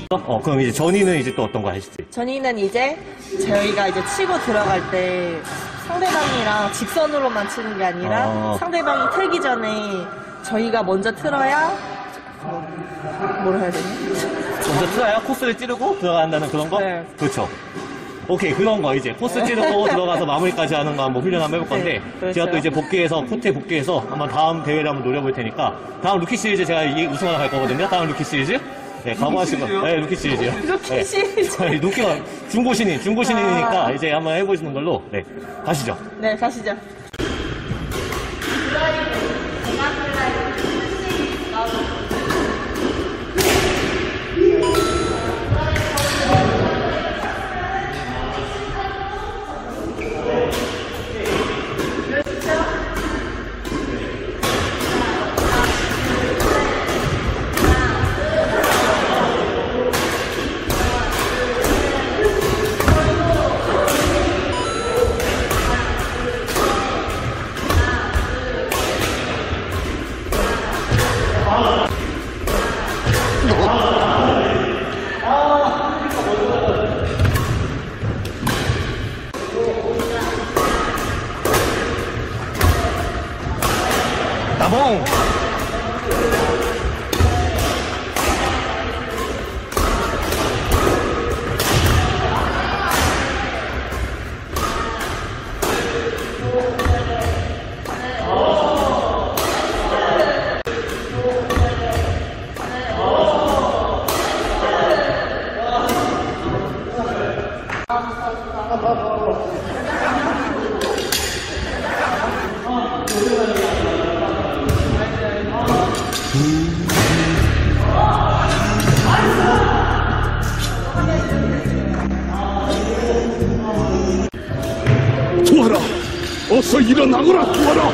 그럼 이제 전이는 이제 또 어떤 거 하실지? 전이는 이제 저희가 이제 치고 들어갈 때 상대방이랑 직선으로만 치는 게 아니라 상대방이 틀기 전에 저희가 먼저 틀어야 뭐라 해야 되니? 먼저 틀어야 코스를 찌르고 들어간다는 그런 거? 네. 그렇죠. 오케이, 그런 거 이제 코스 찌르고 들어가서 마무리까지 하는 거 한번 훈련 한번 해볼 건데, 네, 그렇죠. 제가 또 이제 코트에 복귀해서 한번 다음 대회를 한번 노려볼 테니까, 다음 루키 시리즈 제가 우승하러 갈 거거든요. 다음 루키 시리즈. 네, 각오하시고. 네, 루키 시리즈요. 루키 시리즈. 네. 루키가 중고신이니까 이제 한번 해보시는 걸로. 네, 가시죠. 네, 가시죠. 나봉! 투하라! 어서 일어나거라, 투하라!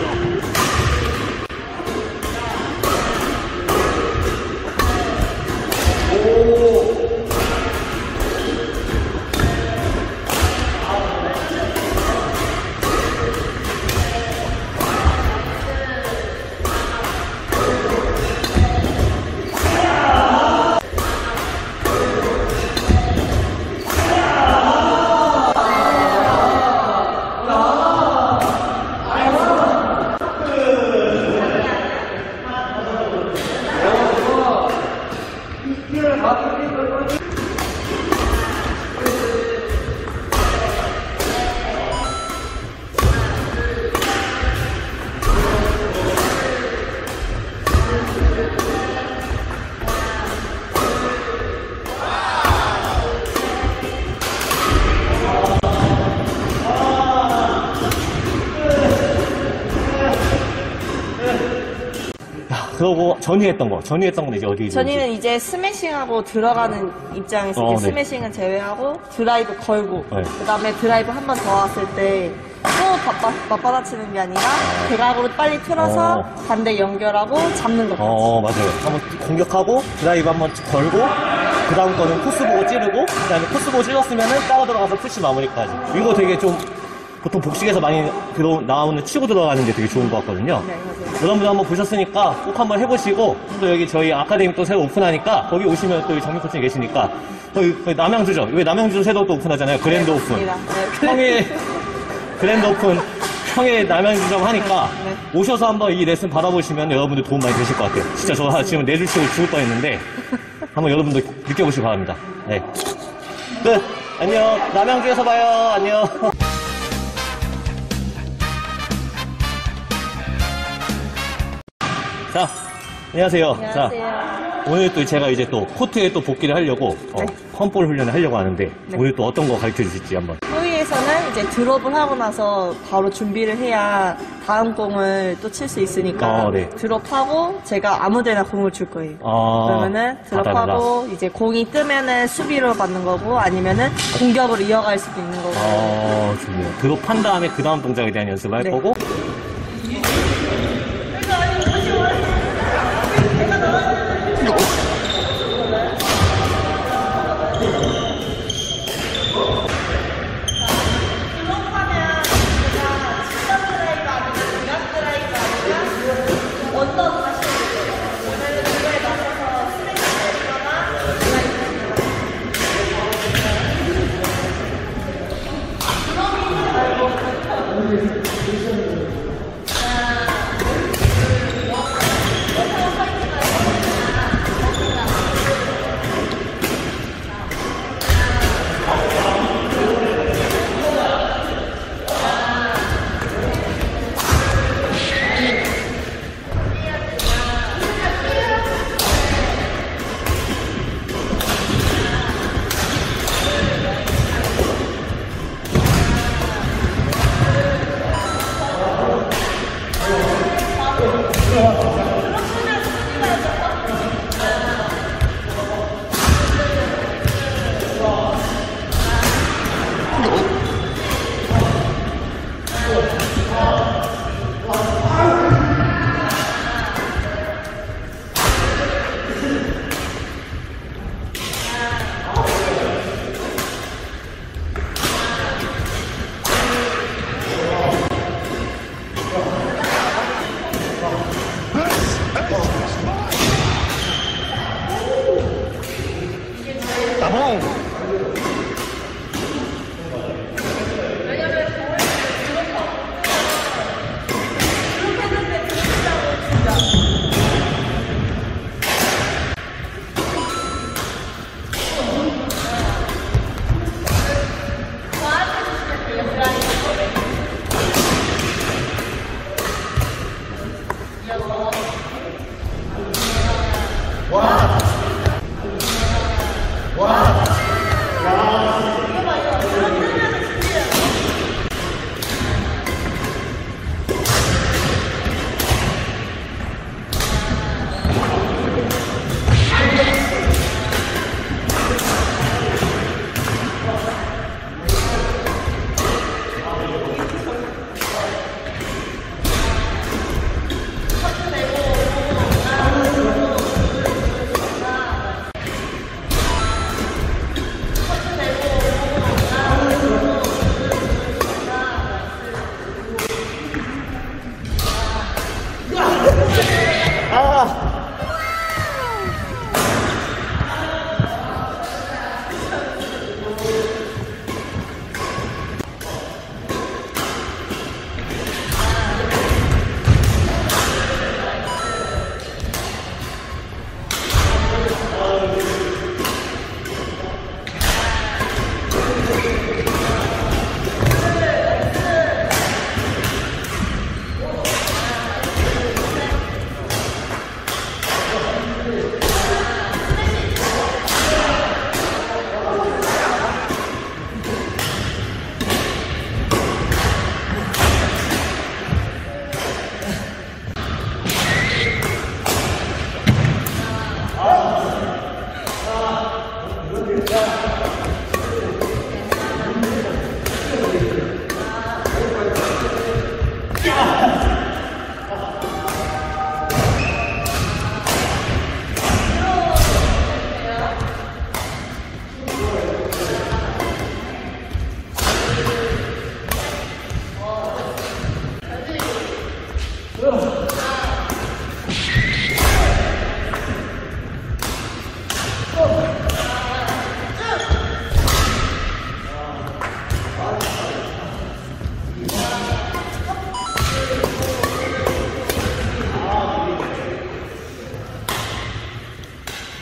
그러고 전이했던 건 이제 어디? 전이는 이제 스매싱하고 들어가는 입장에서 이제 네. 스매싱은 제외하고 드라이브 걸고 네. 그 다음에 드라이브 한 번 더 왔을 때 또 맞받아치는 게 아니라 대각으로 빨리 틀어서 반대 연결하고 잡는 것까지. 맞아요. 한번 공격하고 드라이브 한번 걸고 그 다음 거는 코스 보고 찌르고 그 다음에 코스 보고 찔렀으면은 따라 들어가서 푸시 마무리까지. 이거 되게 좀 보통 복식에서 많이 나오는 치고 들어가는 게 되게 좋은 것 같거든요. 네, 맞아요. 여러분들 한번 보셨으니까 꼭 한번 해보시고, 또 여기 저희 아카데미 또 새로 오픈하니까 거기 오시면 또 정민 코치님 계시니까 거기 남양주죠. 왜 남양주 새로 또 오픈하잖아요. 그랜드 네, 오픈. 맞습니다. 네. 평일 그랜드 오픈 평일 남양주점 하니까 네. 오셔서 한번 이 레슨 받아보시면 여러분들 도움 많이 되실 것 같아요. 진짜 저 지금 네 줄 치고 죽을 뻔했는데 한번 여러분들 느껴보시기 바랍니다. 네. 끝. 안녕. 남양주에서 봐요. 안녕. 자, 안녕하세요. 안녕하세요. 자, 오늘 또 제가 이제 또 코트에 또 복귀를 하려고 펌볼 훈련을 하려고 하는데 오늘 또 어떤 거 가르쳐 주실지 한번. 후위에서는 이제 드롭을 하고 나서 바로 준비를 해야 다음 공을 또 칠 수 있으니까 네. 드롭하고 제가 아무데나 공을 줄 거예요. 그러면은 드롭하고 이제 공이 뜨면은 수비로 받는 거고 아니면은 공격으로 이어갈 수도 있는 거고. 좋네요. 드롭한 다음에 그 다음 동작에 대한 연습을 할 네. 거고.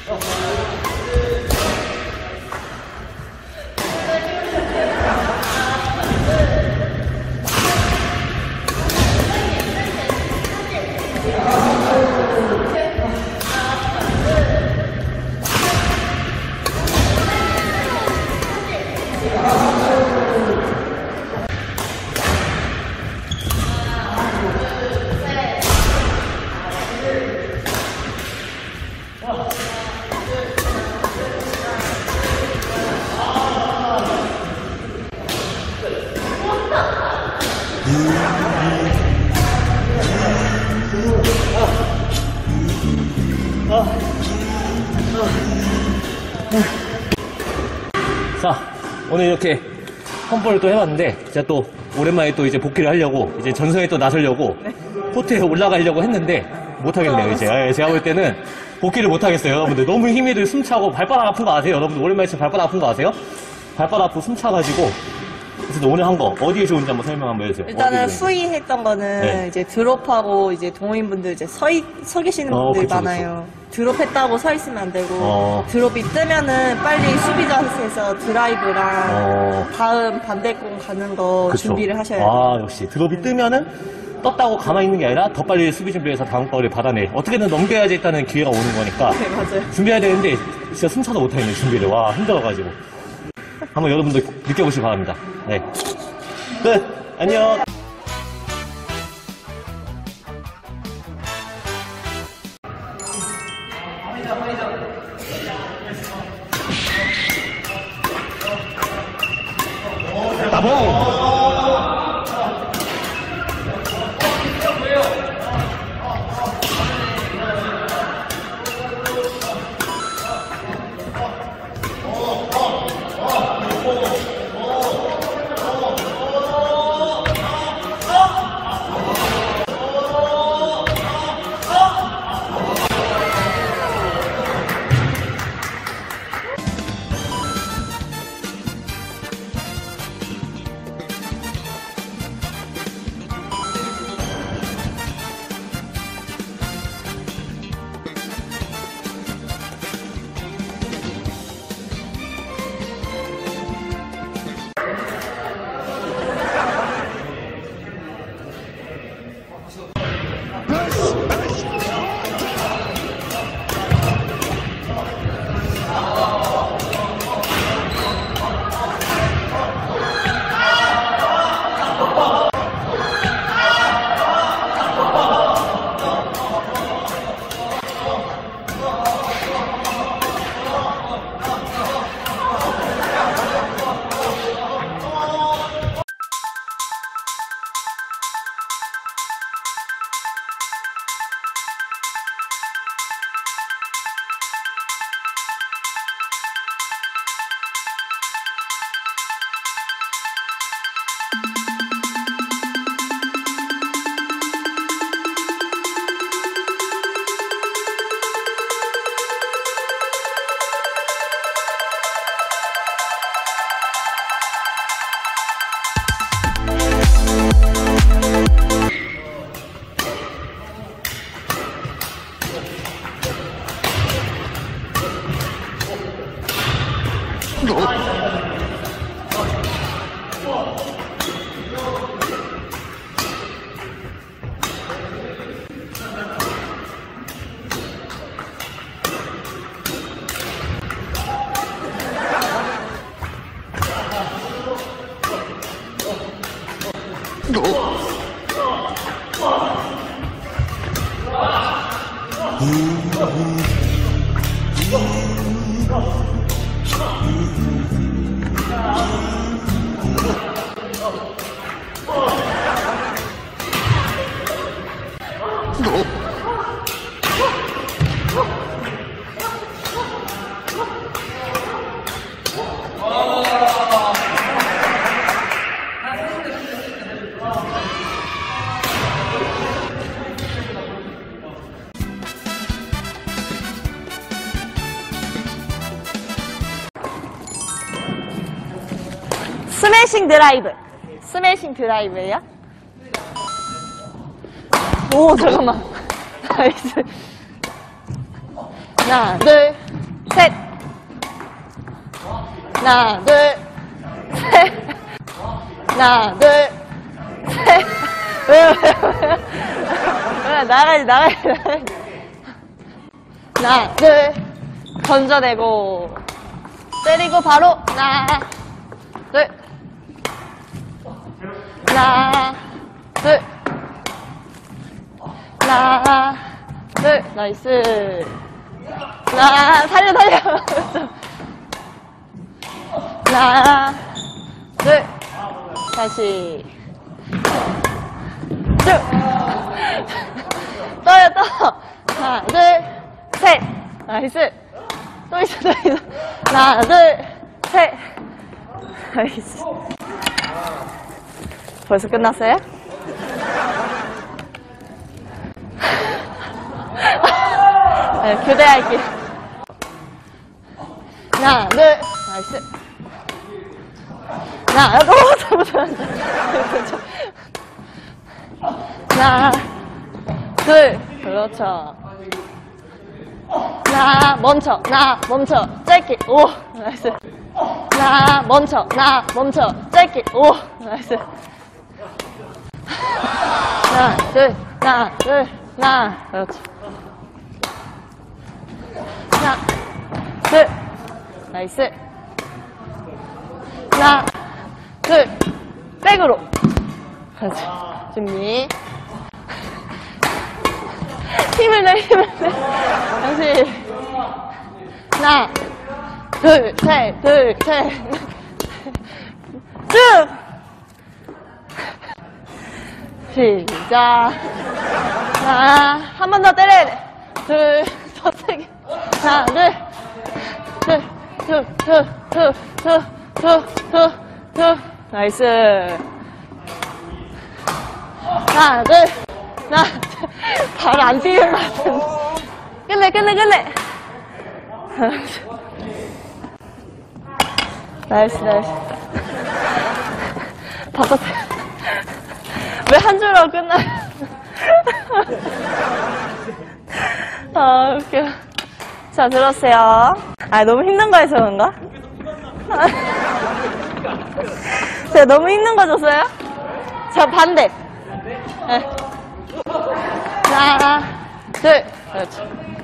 자, 오늘 이렇게 펌프를 또 해봤는데, 제가 또 오랜만에 또 이제 복귀를 하려고, 이제 전선에 또 나서려고, 코트에 올라가려고 했는데, 못하겠네요, 이제. 제가 볼 때는 복귀를 못하겠어요, 여러분들. 너무 힘이 들 숨차고, 발바닥 아픈 거 아세요? 여러분들, 오랜만에 지금 발바닥 아픈 거 아세요? 발바닥 아프고 숨차가지고, 그래서 오늘 한 거, 어디에 좋은지 한번 설명 한번 해주세요. 일단은 어디에 좋은지. 후이 했던 거는 네. 이제 드롭하고 이제 동호인분들 이제 서 계시는 분들 그쵸, 많아요. 드롭했다고 서 있으면 안 되고 드롭이 뜨면은 빨리 수비 자세에서 드라이브랑 다음 반대공 가는 거 그쵸. 준비를 하셔야 돼요. 역시. 드롭이 뜨면은, 떴다고 가만히 있는 게 아니라, 더 빨리 수비 준비해서 다음 거를 받아내. 어떻게든 넘겨야지 일단은 기회가 오는 거니까. 네, 맞아요. 준비해야 되는데, 진짜 숨차도 못하겠네, 준비를. 와, 힘들어가지고. 한번 여러분들 느껴보시기 바랍니다. 네. 끝! 안녕! 나봉! 스매싱 드라이브. 스매싱 드라이브예요? 오, 잠깐만. 나이스. 하나, 둘. 셋. 하나, 둘, 셋. 하나, 둘, 셋. 왜. 나가야지. 하나, 둘. 던져내고. 때리고 바로. 하나, 둘. 하나, 둘. 하나, 둘. 나이스. 하나, 살려. 하나, 둘. 다시. 쭉. 떠요. 하나, 둘, 셋. 나이스. 또 있어. 하나, 둘, 셋. 나이스. 벌써 끝났어요? 네, 교대할게요. 하나, 둘, 나이스. 하나, 잘못. 하나, 둘, 그렇죠. 나 멈춰. 짧게. 오, 나이스. 나 멈춰. 짧게. 오, 나이스. 하나, 둘. 그렇죠. 하나, 둘. 나이스. 하나, 둘. 백으로. 그렇지. 준비. 힘을 내. 다시. 하나, 둘, 셋. 쭉! 시작. 하나, 한 번 더 때려야 돼. 둘, 더 세게. 하나, 둘. 나이스. 하나, 둘. 바로 안 뛰는 것 같은데. 끝내. 나이스. 바꿨어요. 왜 한 줄로 끝나요? 아, 웃겨. 자, 들었어요. 아, 너무 힘든 거 해서 그런가? 제가 너무 힘든 거 줬어요? 자, 반대. 네. 하나, 둘. 그렇지.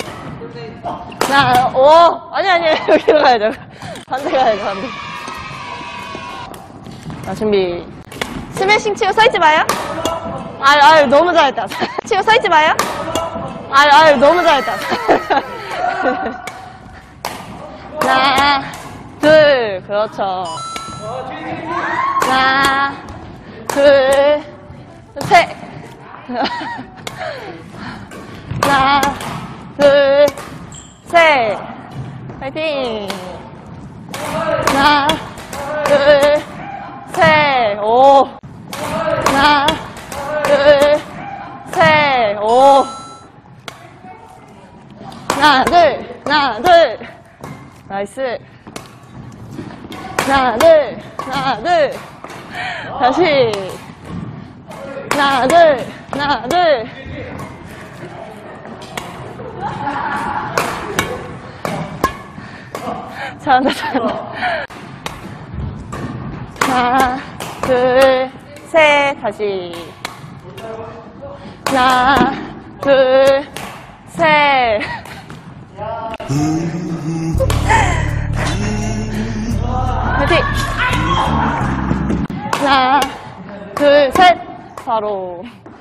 하나, 오. 아니. 여기로 가야죠. 반대 가야죠, 반대. 자, 준비. 스매싱 치고 서있지 마요. 아유, 너무 잘했다. 치고 서있지 마요. 아유, 너무 잘했다. 하나, 둘. 그렇죠. 하나, 둘, 셋. 하나, 둘, 셋. 파이팅. 하나, 둘, 셋. 오. 하나, 둘, 셋. 오. 하나, 둘. 나이스. 하나, 둘. 다시. 하나, 둘. 잘한다. 하나, 둘, 셋. 다시. 하나, 둘, 셋. 화이팅! 하나, 둘, 셋. 바로.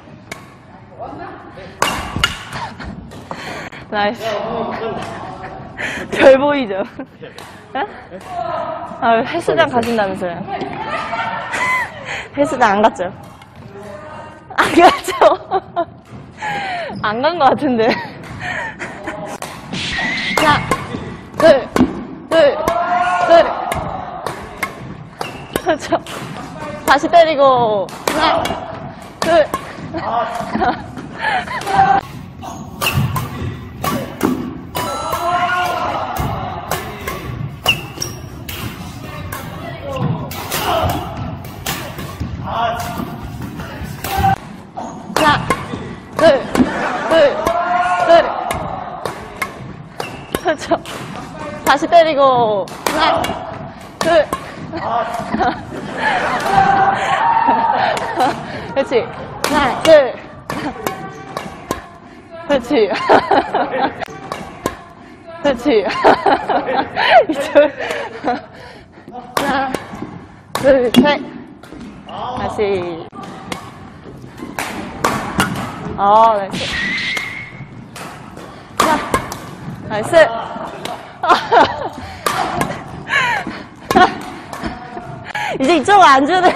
나이스. 별 보이죠? 아, 헬스장 가신다면서요? 헬스장 안 갔죠? 안 갔죠? 안 간 것 같은데. 하나, 둘. 그렇죠. 다시 때리고. 하나, 둘. 하나, 둘. 그렇죠. 다시 때리고. 하나, 둘. 그렇지. 하나, 둘. 그렇지. 그렇지. 이쪽. 하나, 둘, 셋. 다시. 나이스. 자, 나이스. 이제 이쪽으로 안 주네.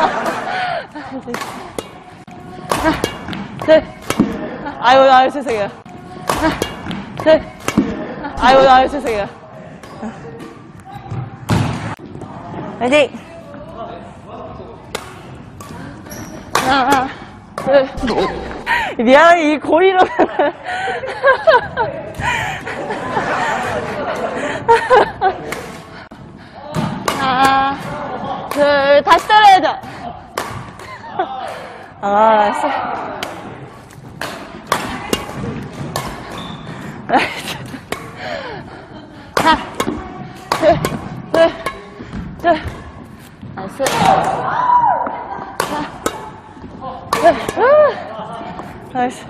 하나, 둘. 아유, 죄송해요. 하나, 둘. 아유, 죄송해요. 화이팅! 하나, 둘. 미안해, 이 고리로. 하나, 둘, 다시 때려야죠. 나이스. 나이스. 하나, 둘, 나이스. 나이스.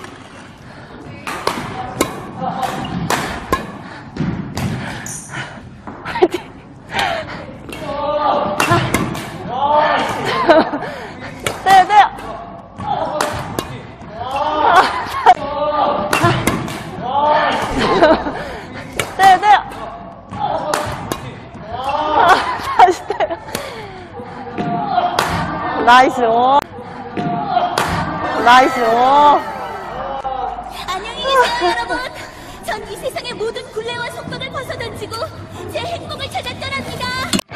화이팅. 때려. 때려. 다시 때려. 나이스. 오. 나이스. 오. 안녕히 계세요, 여러분. 전 이 세상의 모든 굴레와 속박을 벗어던지고 제 행복을 찾아 떠납니다.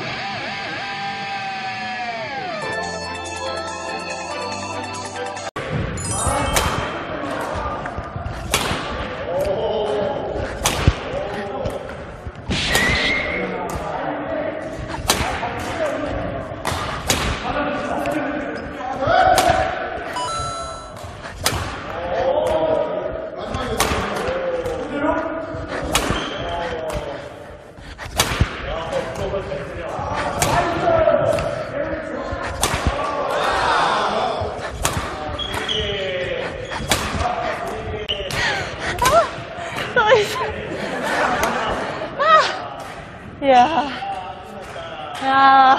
이야. 야.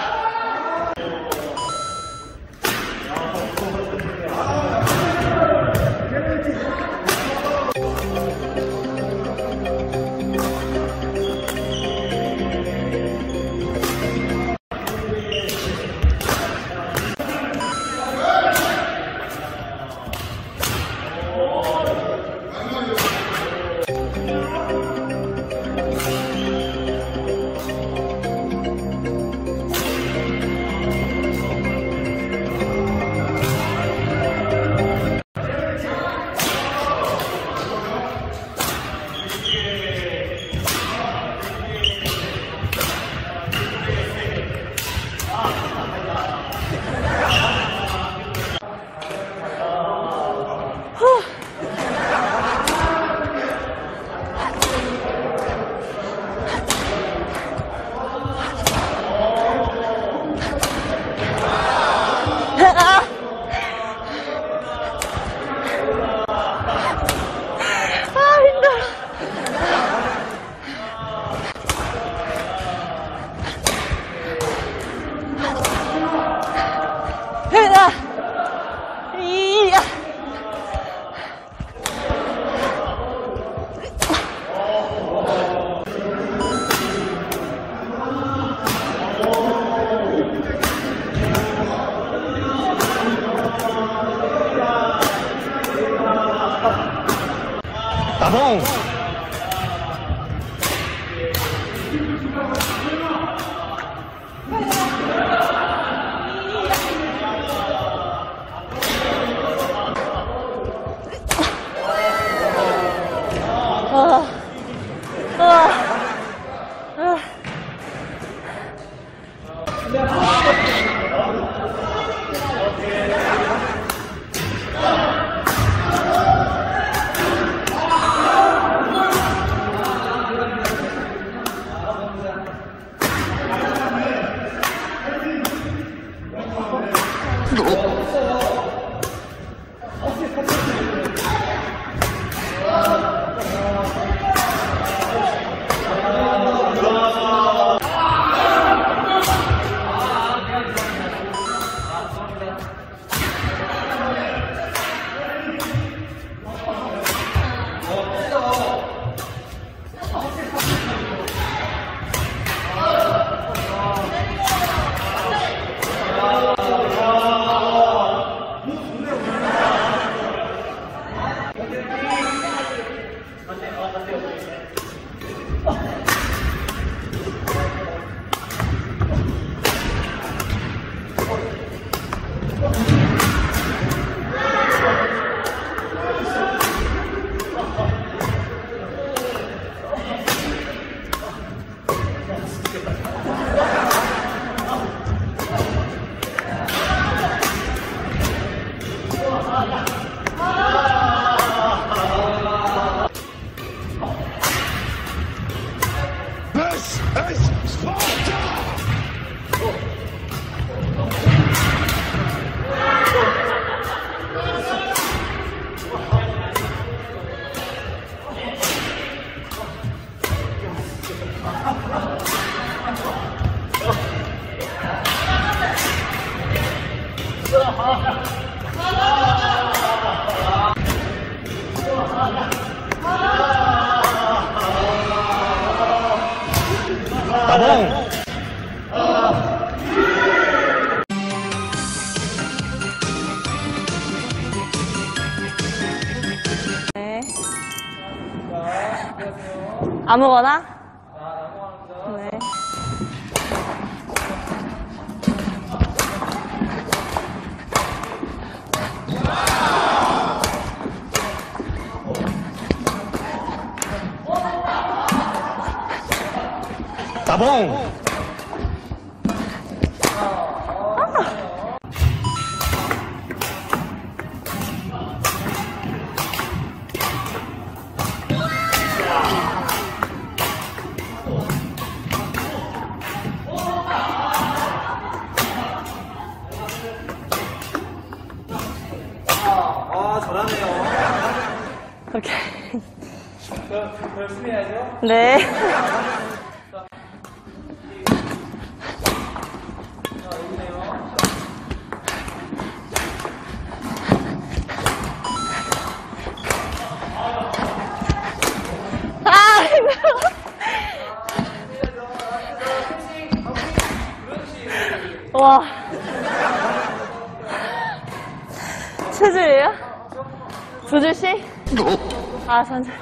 나봉! This is Sparta! 나봉! 네. 아무거나? 네. 나봉! 오케이. 열심히 해야죠? 네. 아, 힘들어. 와. 세 줄이에요? 두 줄씩? 아, 천천히.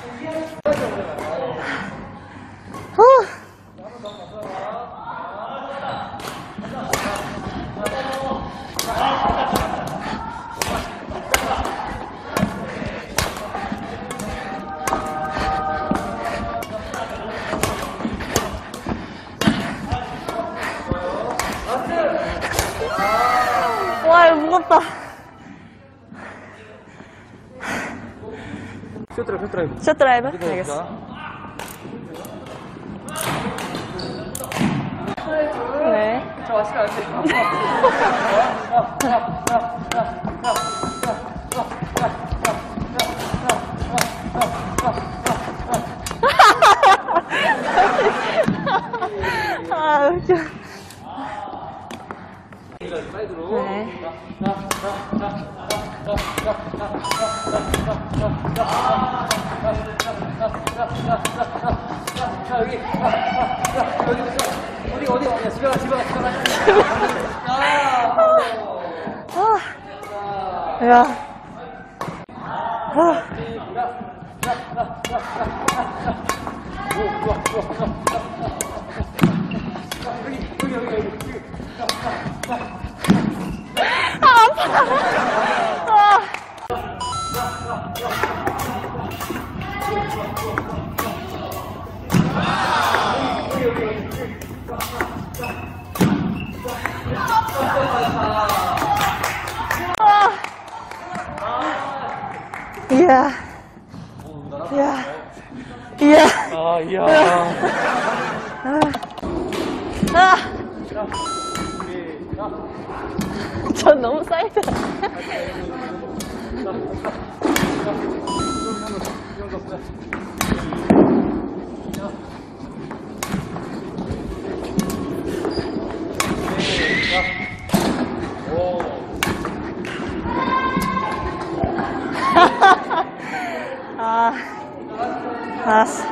와, 이거 무겁다. 숏드라이브? 알겠어. 네. 아, 웃겨. 네. 야. 이야. 이야. 이야. 아, 이야. 아. 전 너무 사이드. 아. 알았어.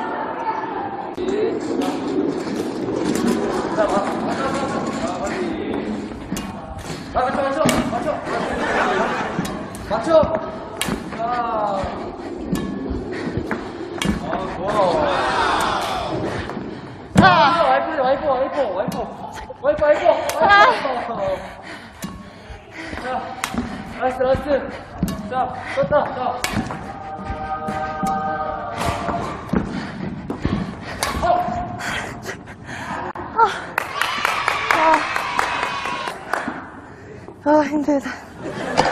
세상.